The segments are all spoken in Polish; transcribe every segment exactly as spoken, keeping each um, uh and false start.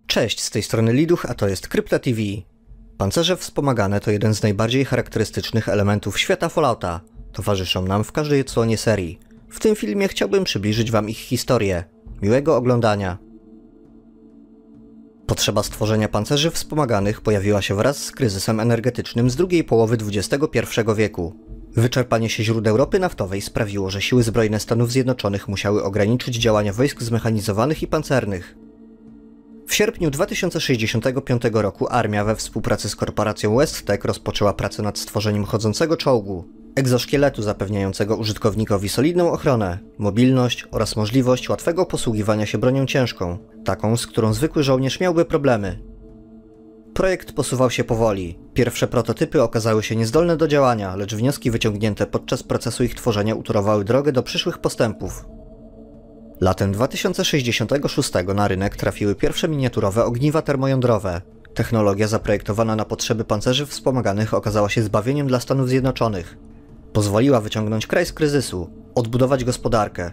Cześć, z tej strony Liduch, a to jest Krypta T V. Pancerze wspomagane to jeden z najbardziej charakterystycznych elementów świata Fallouta. Towarzyszą nam w każdej odsłonie serii. W tym filmie chciałbym przybliżyć wam ich historię. Miłego oglądania. Potrzeba stworzenia pancerzy wspomaganych pojawiła się wraz z kryzysem energetycznym z drugiej połowy dwudziestego pierwszego wieku. Wyczerpanie się źródeł ropy naftowej sprawiło, że siły zbrojne Stanów Zjednoczonych musiały ograniczyć działania wojsk zmechanizowanych i pancernych. W sierpniu dwa tysiące sześćdziesiątego piątego roku armia we współpracy z korporacją WestTech rozpoczęła pracę nad stworzeniem chodzącego czołgu, egzoszkieletu zapewniającego użytkownikowi solidną ochronę, mobilność oraz możliwość łatwego posługiwania się bronią ciężką, taką, z którą zwykły żołnierz miałby problemy. Projekt posuwał się powoli. Pierwsze prototypy okazały się niezdolne do działania, lecz wnioski wyciągnięte podczas procesu ich tworzenia utorowały drogę do przyszłych postępów. Latem dwa tysiące sześćdziesiątego szóstego na rynek trafiły pierwsze miniaturowe ogniwa termojądrowe. Technologia zaprojektowana na potrzeby pancerzy wspomaganych okazała się zbawieniem dla Stanów Zjednoczonych. Pozwoliła wyciągnąć kraj z kryzysu, odbudować gospodarkę.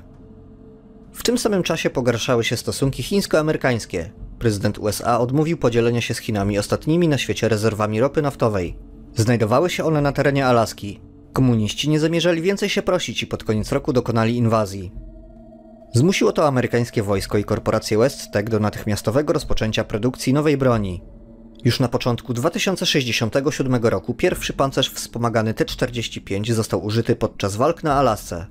W tym samym czasie pogarszały się stosunki chińsko-amerykańskie. Prezydent U S A odmówił podzielenia się z Chinami ostatnimi na świecie rezerwami ropy naftowej. Znajdowały się one na terenie Alaski. Komuniści nie zamierzali więcej się prosić i pod koniec roku dokonali inwazji. Zmusiło to amerykańskie wojsko i korporację WestTech do natychmiastowego rozpoczęcia produkcji nowej broni. Już na początku dwa tysiące sześćdziesiątego siódmego roku pierwszy pancerz wspomagany T czterdzieści pięć został użyty podczas walk na Alasce.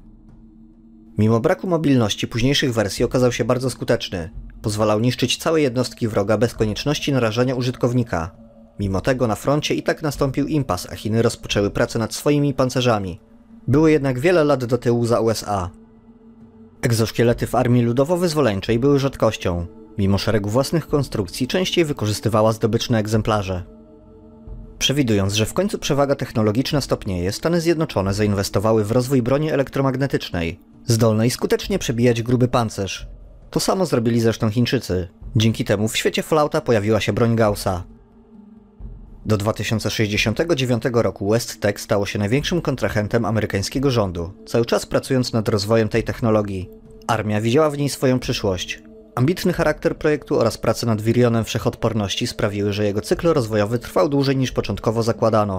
Mimo braku mobilności późniejszych wersji okazał się bardzo skuteczny. Pozwalał niszczyć całe jednostki wroga bez konieczności narażania użytkownika. Mimo tego na froncie i tak nastąpił impas, a Chiny rozpoczęły pracę nad swoimi pancerzami. Były jednak wiele lat do tyłu za U S A. Egzoszkielety w Armii Ludowo-Wyzwoleńczej były rzadkością. Mimo szeregu własnych konstrukcji częściej wykorzystywała zdobyczne egzemplarze. Przewidując, że w końcu przewaga technologiczna stopnieje, Stany Zjednoczone zainwestowały w rozwój broni elektromagnetycznej, zdolnej skutecznie przebijać gruby pancerz. To samo zrobili zresztą Chińczycy. Dzięki temu w świecie Fallouta pojawiła się broń Gaussa. Do dwa tysiące sześćdziesiątego dziewiątego roku WestTech stało się największym kontrahentem amerykańskiego rządu, cały czas pracując nad rozwojem tej technologii. Armia widziała w niej swoją przyszłość. Ambitny charakter projektu oraz prace nad wirionem wszechodporności sprawiły, że jego cykl rozwojowy trwał dłużej niż początkowo zakładano.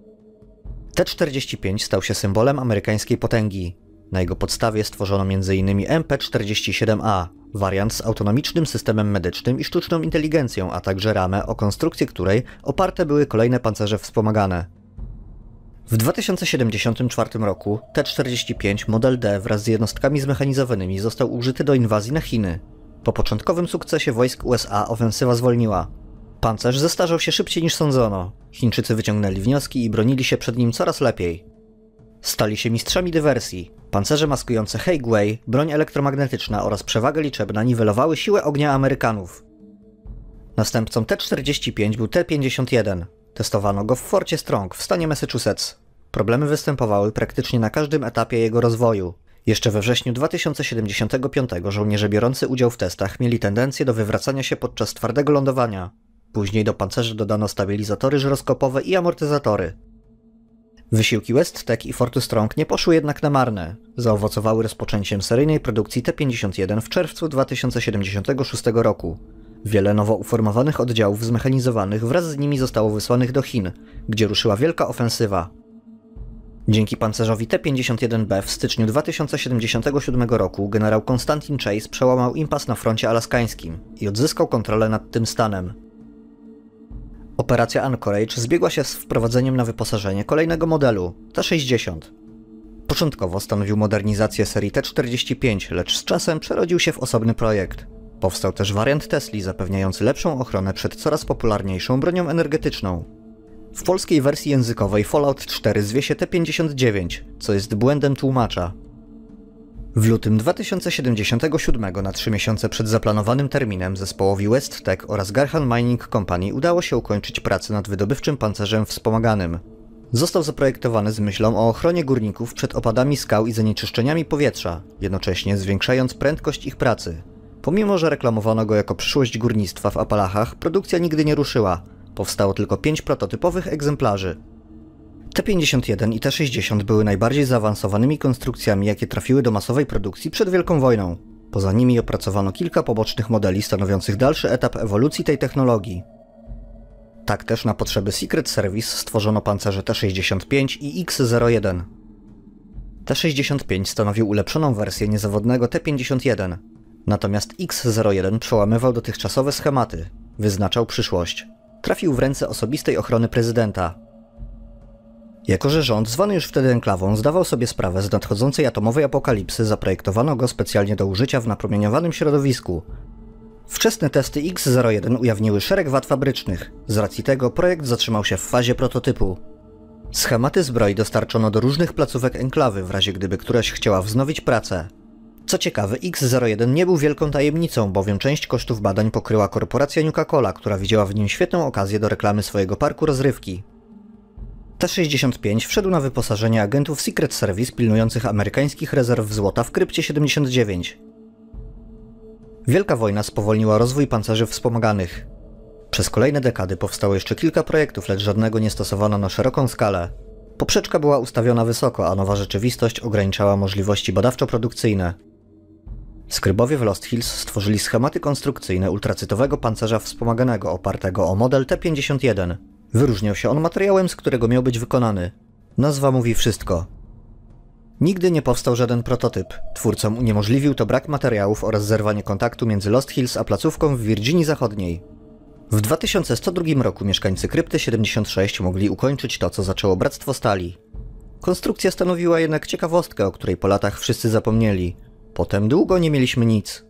T czterdzieści pięć stał się symbolem amerykańskiej potęgi. Na jego podstawie stworzono między innymi M P czterdzieści siedem A, wariant z autonomicznym systemem medycznym i sztuczną inteligencją, a także ramę, o konstrukcję której oparte były kolejne pancerze wspomagane. W dwa tysiące siedemdziesiątym czwartym roku T czterdzieści pięć Model D wraz z jednostkami zmechanizowanymi został użyty do inwazji na Chiny. Po początkowym sukcesie wojsk U S A ofensywa zwolniła. Pancerz zestarzał się szybciej niż sądzono. Chińczycy wyciągnęli wnioski i bronili się przed nim coraz lepiej. Stali się mistrzami dywersji. Pancerze maskujące Haigway, broń elektromagnetyczna oraz przewaga liczebna niwelowały siłę ognia Amerykanów. Następcą T czterdzieści pięć był T pięćdziesiąt jeden. Testowano go w Forcie Strong w stanie Massachusetts. Problemy występowały praktycznie na każdym etapie jego rozwoju. Jeszcze we wrześniu dwa tysiące siedemdziesiątego piątego żołnierze biorący udział w testach mieli tendencję do wywracania się podczas twardego lądowania. Później do pancerzy dodano stabilizatory żyroskopowe i amortyzatory. Wysiłki WestTech i Fortu Strong nie poszły jednak na marne. Zaowocowały rozpoczęciem seryjnej produkcji T pięćdziesiąt jeden w czerwcu dwa tysiące siedemdziesiątego szóstego roku. Wiele nowo uformowanych oddziałów zmechanizowanych wraz z nimi zostało wysłanych do Chin, gdzie ruszyła wielka ofensywa. Dzięki pancerzowi T pięćdziesiąt jeden B w styczniu dwa tysiące siedemdziesiątego siódmego roku generał Konstantin Chase przełamał impas na froncie alaskańskim i odzyskał kontrolę nad tym stanem. Operacja Anchorage zbiegła się z wprowadzeniem na wyposażenie kolejnego modelu, T sześćdziesiąt. Początkowo stanowił modernizację serii T czterdzieści pięć, lecz z czasem przerodził się w osobny projekt. Powstał też wariant Tesli zapewniający lepszą ochronę przed coraz popularniejszą bronią energetyczną. W polskiej wersji językowej Fallout cztery zwie się T pięćdziesiąt dziewięć, co jest błędem tłumacza. W lutym dwa tysiące siedemdziesiątego siódmego, na trzy miesiące przed zaplanowanym terminem, zespołowi WestTech oraz Garhan Mining Company udało się ukończyć pracę nad wydobywczym pancerzem wspomaganym. Został zaprojektowany z myślą o ochronie górników przed opadami skał i zanieczyszczeniami powietrza, jednocześnie zwiększając prędkość ich pracy. Pomimo że reklamowano go jako przyszłość górnictwa w Apalachach, produkcja nigdy nie ruszyła. Powstało tylko pięć prototypowych egzemplarzy. T pięćdziesiąt jeden i T sześćdziesiąt były najbardziej zaawansowanymi konstrukcjami, jakie trafiły do masowej produkcji przed Wielką Wojną. Poza nimi opracowano kilka pobocznych modeli stanowiących dalszy etap ewolucji tej technologii. Tak też na potrzeby Secret Service stworzono pancerze T sześćdziesiąt pięć i X zero jeden. T sześćdziesiąt pięć stanowił ulepszoną wersję niezawodnego T pięćdziesiąt jeden, natomiast X zero jeden przełamywał dotychczasowe schematy, wyznaczał przyszłość. Trafił w ręce osobistej ochrony prezydenta. Jako że rząd, zwany już wtedy enklawą, zdawał sobie sprawę z nadchodzącej atomowej apokalipsy, zaprojektowano go specjalnie do użycia w napromieniowanym środowisku. Wczesne testy X zero jeden ujawniły szereg wad fabrycznych, z racji tego projekt zatrzymał się w fazie prototypu. Schematy zbroi dostarczono do różnych placówek enklawy, w razie gdyby któraś chciała wznowić pracę. Co ciekawe, X zero jeden nie był wielką tajemnicą, bowiem część kosztów badań pokryła korporacja Nuka-Cola, która widziała w nim świetną okazję do reklamy swojego parku rozrywki. T sześćdziesiąt pięć wszedł na wyposażenie agentów Secret Service pilnujących amerykańskich rezerw złota w Krypcie siedemdziesiąt dziewięć. Wielka wojna spowolniła rozwój pancerzy wspomaganych. Przez kolejne dekady powstało jeszcze kilka projektów, lecz żadnego nie stosowano na szeroką skalę. Poprzeczka była ustawiona wysoko, a nowa rzeczywistość ograniczała możliwości badawczo-produkcyjne. Skrybowie w Lost Hills stworzyli schematy konstrukcyjne ultracytowego pancerza wspomaganego opartego o model T pięćdziesiąt jeden. Wyróżniał się on materiałem, z którego miał być wykonany. Nazwa mówi wszystko. Nigdy nie powstał żaden prototyp. Twórcom uniemożliwił to brak materiałów oraz zerwanie kontaktu między Lost Hills a placówką w Virginii Zachodniej. W dwa tysiące sto drugim roku mieszkańcy Krypty siedemdziesiąt sześć mogli ukończyć to, co zaczęło Bractwo Stali. Konstrukcja stanowiła jednak ciekawostkę, o której po latach wszyscy zapomnieli. Potem długo nie mieliśmy nic.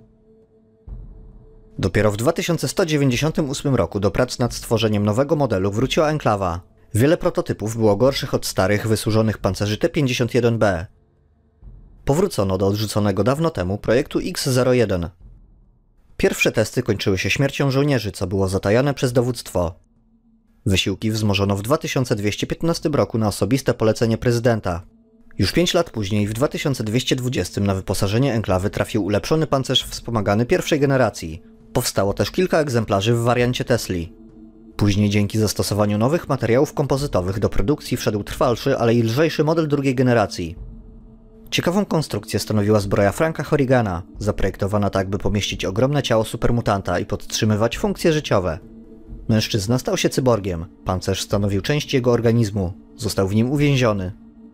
Dopiero w dwa tysiące sto dziewięćdziesiątym ósmym roku do prac nad stworzeniem nowego modelu wróciła enklawa. Wiele prototypów było gorszych od starych, wysłużonych pancerzy T pięćdziesiąt jeden B. Powrócono do odrzuconego dawno temu projektu X zero jeden. Pierwsze testy kończyły się śmiercią żołnierzy, co było zatajane przez dowództwo. Wysiłki wzmożono w dwa tysiące dwieście piętnastym roku na osobiste polecenie prezydenta. Już pięć lat później, w dwa tysiące dwieście dwudziestym, na wyposażenie enklawy trafił ulepszony pancerz wspomagany pierwszej generacji. Powstało też kilka egzemplarzy w wariancie Tesli. Później dzięki zastosowaniu nowych materiałów kompozytowych do produkcji wszedł trwalszy, ale i lżejszy model drugiej generacji. Ciekawą konstrukcję stanowiła zbroja Franka Horrigana, zaprojektowana tak, by pomieścić ogromne ciało supermutanta i podtrzymywać funkcje życiowe. Mężczyzna stał się cyborgiem, pancerz stanowił część jego organizmu, został w nim uwięziony.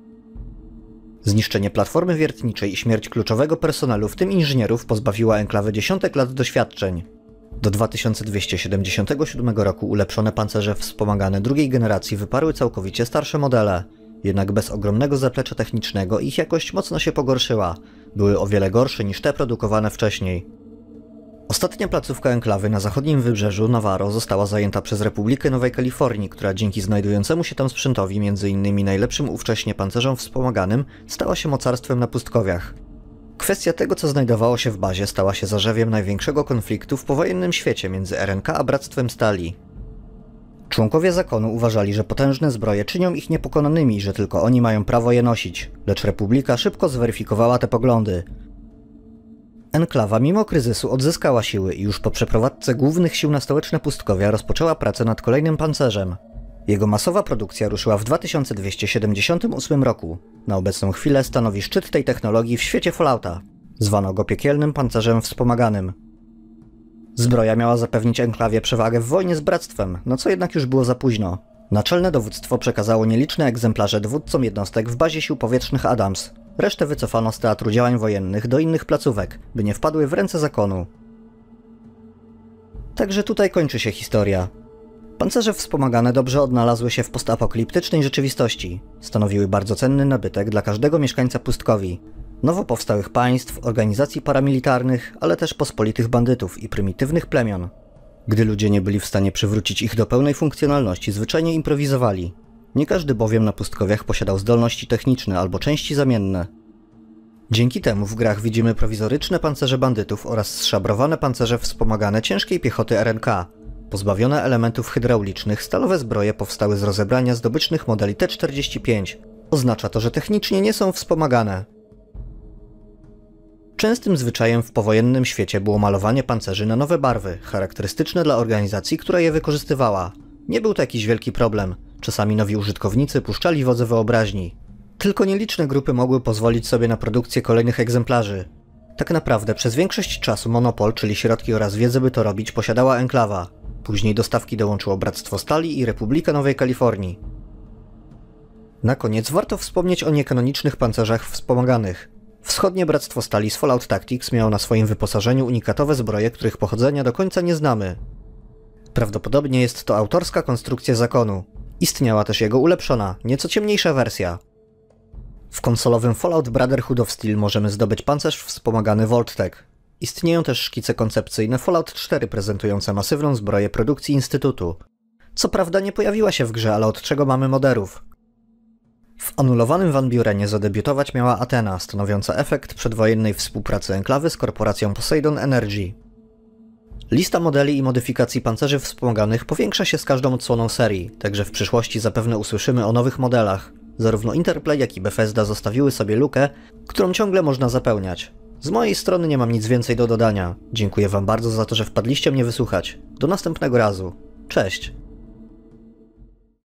Zniszczenie platformy wiertniczej i śmierć kluczowego personelu, w tym inżynierów, pozbawiła enklawę dziesiątek lat doświadczeń. Do dwa tysiące dwieście siedemdziesiątego siódmego roku ulepszone pancerze wspomagane drugiej generacji wyparły całkowicie starsze modele. Jednak bez ogromnego zaplecza technicznego ich jakość mocno się pogorszyła. Były o wiele gorsze niż te produkowane wcześniej. Ostatnia placówka enklawy na zachodnim wybrzeżu Navarro została zajęta przez Republikę Nowej Kalifornii, która dzięki znajdującemu się tam sprzętowi, między innymi najlepszym ówcześnie pancerzom wspomaganym, stała się mocarstwem na pustkowiach. Kwestia tego, co znajdowało się w bazie, stała się zarzewiem największego konfliktu w powojennym świecie między R N K a Bractwem Stali. Członkowie zakonu uważali, że potężne zbroje czynią ich niepokonanymi i że tylko oni mają prawo je nosić, lecz Republika szybko zweryfikowała te poglądy. Enklawa mimo kryzysu odzyskała siły i już po przeprowadzce głównych sił na stołeczne pustkowia rozpoczęła pracę nad kolejnym pancerzem. Jego masowa produkcja ruszyła w dwa tysiące dwieście siedemdziesiątym ósmym roku. Na obecną chwilę stanowi szczyt tej technologii w świecie Fallouta. Zwano go piekielnym pancerzem wspomaganym. Zbroja miała zapewnić enklawie przewagę w wojnie z Bractwem, no co jednak już było za późno. Naczelne dowództwo przekazało nieliczne egzemplarze dowódcom jednostek w bazie sił powietrznych Adams. Resztę wycofano z teatru działań wojennych do innych placówek, by nie wpadły w ręce zakonu. Także tutaj kończy się historia. Pancerze wspomagane dobrze odnalazły się w postapokaliptycznej rzeczywistości. Stanowiły bardzo cenny nabytek dla każdego mieszkańca pustkowi. Nowo powstałych państw, organizacji paramilitarnych, ale też pospolitych bandytów i prymitywnych plemion. Gdy ludzie nie byli w stanie przywrócić ich do pełnej funkcjonalności, zwyczajnie improwizowali. Nie każdy bowiem na pustkowiach posiadał zdolności techniczne albo części zamienne. Dzięki temu w grach widzimy prowizoryczne pancerze bandytów oraz zszabrowane pancerze wspomagane ciężkiej piechoty R N K. Pozbawione elementów hydraulicznych, stalowe zbroje powstały z rozebrania zdobycznych modeli T czterdzieści pięć. Oznacza to, że technicznie nie są wspomagane. Częstym zwyczajem w powojennym świecie było malowanie pancerzy na nowe barwy, charakterystyczne dla organizacji, która je wykorzystywała. Nie był to jakiś wielki problem. Czasami nowi użytkownicy puszczali wodze wyobraźni. Tylko nieliczne grupy mogły pozwolić sobie na produkcję kolejnych egzemplarzy. Tak naprawdę przez większość czasu monopol, czyli środki oraz wiedzę by to robić, posiadała Enklawa. Później do stawki dołączyło Bractwo Stali i Republika Nowej Kalifornii. Na koniec warto wspomnieć o niekanonicznych pancerzach wspomaganych. Wschodnie Bractwo Stali z Fallout Tactics miało na swoim wyposażeniu unikatowe zbroje, których pochodzenia do końca nie znamy. Prawdopodobnie jest to autorska konstrukcja zakonu. Istniała też jego ulepszona, nieco ciemniejsza wersja. W konsolowym Fallout Brotherhood of Steel możemy zdobyć pancerz wspomagany Vault-Tec. Istnieją też szkice koncepcyjne Fallout cztery prezentujące masywną zbroję produkcji Instytutu. Co prawda nie pojawiła się w grze, ale od czego mamy moderów? W anulowanym Van Burenie zadebiutować miała Athena, stanowiąca efekt przedwojennej współpracy Enklawy z korporacją Poseidon Energy. Lista modeli i modyfikacji pancerzy wspomaganych powiększa się z każdą odsłoną serii, także w przyszłości zapewne usłyszymy o nowych modelach. Zarówno Interplay, jak i Bethesda zostawiły sobie lukę, którą ciągle można zapełniać. Z mojej strony nie mam nic więcej do dodania. Dziękuję wam bardzo za to, że wpadliście mnie wysłuchać. Do następnego razu. Cześć!